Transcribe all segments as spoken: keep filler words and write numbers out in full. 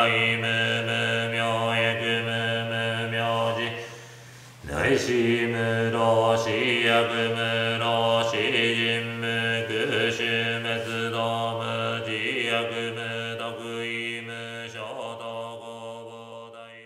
大無無明薬無無明寺大師無老死薬無老死人無苦種滅道無自薬無得意無衝動五菩提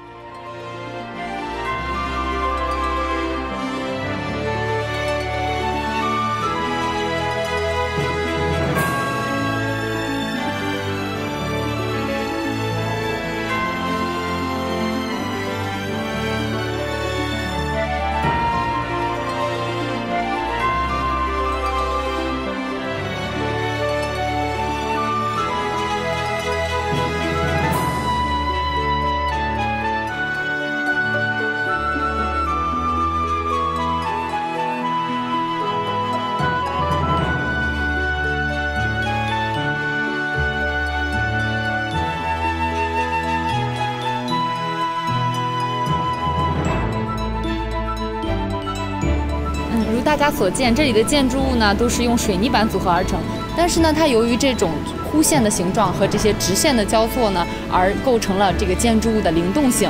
大家所见，这里的建筑物呢都是用水泥板组合而成，但是呢，它由于这种弧线的形状和这些直线的交错呢，而构成了这个建筑物的灵动性。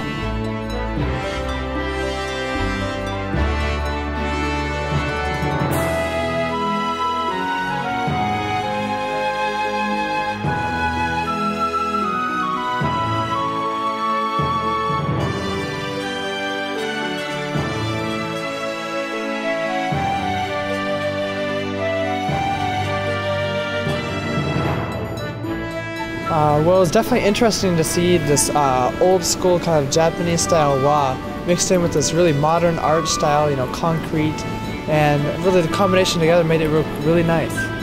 Uh, well, it was definitely interesting to see this uh, old school kind of Japanese style wa mixed in with this really modern art style, you know, concrete, and really the combination together made it look really nice.